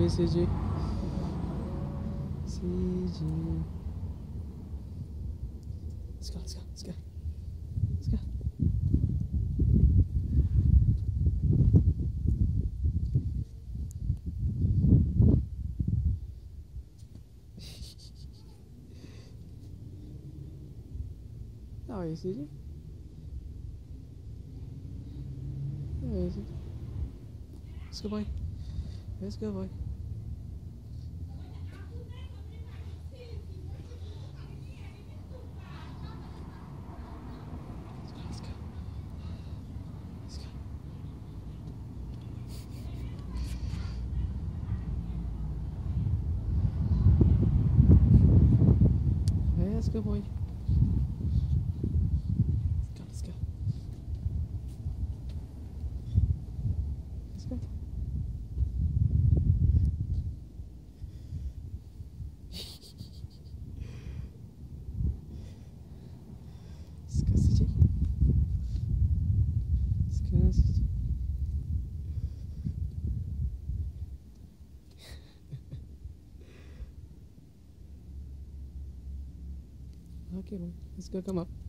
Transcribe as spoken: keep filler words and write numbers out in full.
C G. C G. Let's go, let's go, let's go. Let's go. How are you, C G? Where is it? Let's go, boy. Let's go, boy. Let's go, let's go. Let's go. Hey, let's go, boy. Let's go, let's go. Let's go. Let's go, C J. Let's go, C J. Okay, boy. Let's go, come up.